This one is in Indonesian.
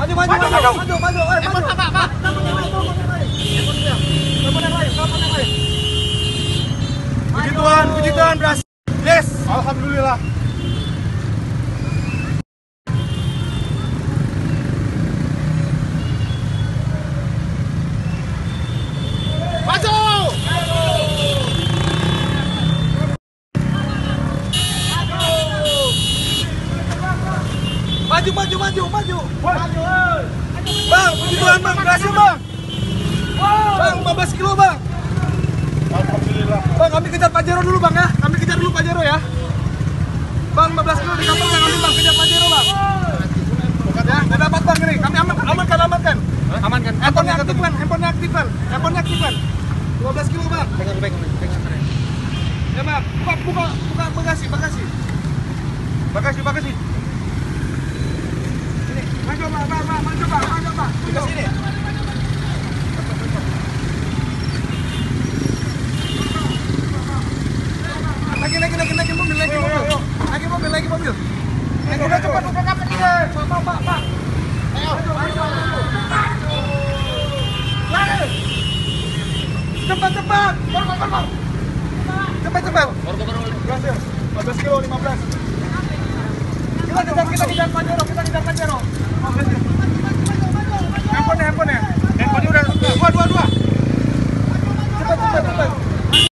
Maju. Pak. Puji Tuhan, berhasil. Yes, alhamdulillah. Maju. Bang, puji Tuhan bang, berhasil bang. Bang, 15 kilo bang. Alhamdulillah. Bang, kami kejar Pajero dulu bang ya. Kami kejar dulu Pajero ya. Bang, 15 kilo di kapal yang bang, kejar Pajero bang. Ya, nggak dapat bang ini. Kami amankan. Amankan. Handphonenya aktifkan. 12 kilo bang. Pegang. Ya bang, buka bagasi. Bagasi. Ini, maju bang. Ke sini. Lagi mobil. Lagi mobil. Udah cepat buka kapan ini. Pak. Ayo. Lari. Cepat. Cepat. Berhasil. 15 kilo 15. Kita kejar Pajero. Handphonenya. Handphonenya udah 2. Cepat.